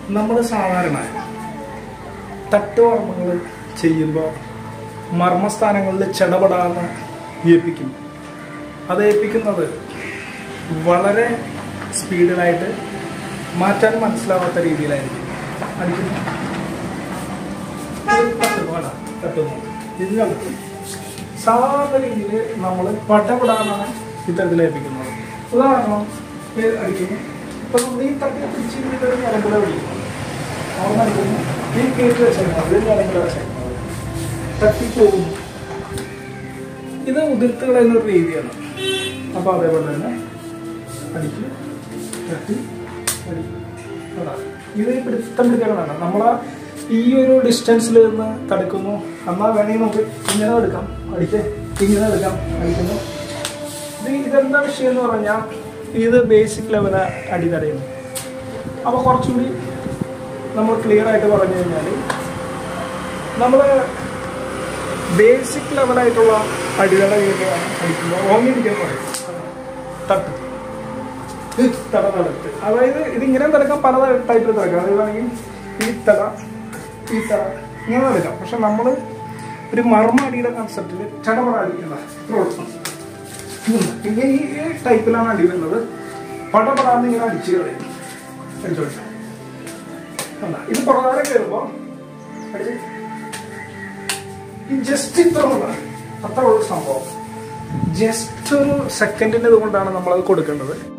നമ്മൾ സാധാരണ തട്ടുവർമ്മകൾ ചെയ്യുമ്പോൾ മർമ്മസ്ഥാനങ്ങളിൽ ചടപടാന്ന് ഏൽപ്പിക്കും. അത് ഏൽപ്പിക്കുന്നത് വളരെ സ്പീഡിലായിട്ട് മാറ്റാൻ മനസ്സിലാവാത്ത രീതിയിലായിരിക്കും അടിക്കുന്നത്. ഇതിനകത്ത് സാധാരണ രീതിയിൽ നമ്മൾ പടപെടാനാണ് ഇത്തരത്തിൽ ഏൽപ്പിക്കുന്നത്. ഉദാഹരണം അടിക്കുന്നു. ഇപ്പം നമ്മൾ ഈ തട്ടി പിടിച്ച് നിലമ്പുല പിടിക്കുന്നു. അവിടെ അടിക്കുന്നു. ഈ കേട്ട് വെച്ചേക്കുന്നത് നിലമ്പുല വെച്ചേക്കുന്നത് തട്ടിപ്പോകുന്നു. ഇത് ഉതിർത്ത് കളയുന്നൊരു രീതിയാണ്. അപ്പോൾ അതേപോലെ തന്നെ അടിക്കും, തട്ടി അടിക്കും. അതാണ് ഇത് പിടുത്തം പിടിക്കാനാണ്. നമ്മൾ ഈ ഒരു ഡിസ്റ്റൻസിൽ നിന്ന് തടുക്കുന്നു. എന്നാൽ വേണമെങ്കിൽ നമുക്ക് ഇങ്ങനെ എടുക്കാം, അടിച്ച് ഇങ്ങനെ എടുക്കാം, അടിക്കുന്നു. ഇതെന്താ വിഷയം എന്ന് പറഞ്ഞാൽ ഇത് ബേസിക് ലെവല് അടി തടയുന്നു. അപ്പോൾ കുറച്ചുകൂടി നമ്മൾ ക്ലിയർ ആയിട്ട് പറഞ്ഞു കഴിഞ്ഞാൽ നമ്മൾ ബേസിക് ലെവലായിട്ടുള്ള അടിതട രീതിയാണ് അടിക്കുമ്പോൾ ഓങ്ങിയിരിക്കാൻ പറയും. തട്ട് തട തടുത്ത്, അതായത് ഇതിങ്ങനെ തടുക്കാം, പല ടൈപ്പിൽ തടുക്കാം. അതായത് വേണമെങ്കിൽ ഈ തട ഇങ്ങനെ തടുക്കാം. പക്ഷെ നമ്മൾ ഒരു മർമ്മ അടിയുടെ കൺസെപ്റ്റിൽ ചടപട അടിക്കുന്ന പിന്നെ ഈ ടൈപ്പിലാണ് അടി വരുന്നത്. പടപടാന്ന് ഇങ്ങനെ അടിച്ച് കളയും. അടിച്ചോട്ടെ. ഇത് പ്രധാനം കയറുമ്പോൾ അടിച്ച് ഈ ജസ്റ്റ് അത്ര ഉള്ള സംഭവം ജസ്റ്റ് ഒരു സെക്കൻഡിൻ്റെ ഇതുകൊണ്ടാണ് നമ്മളത് കൊടുക്കേണ്ടത്.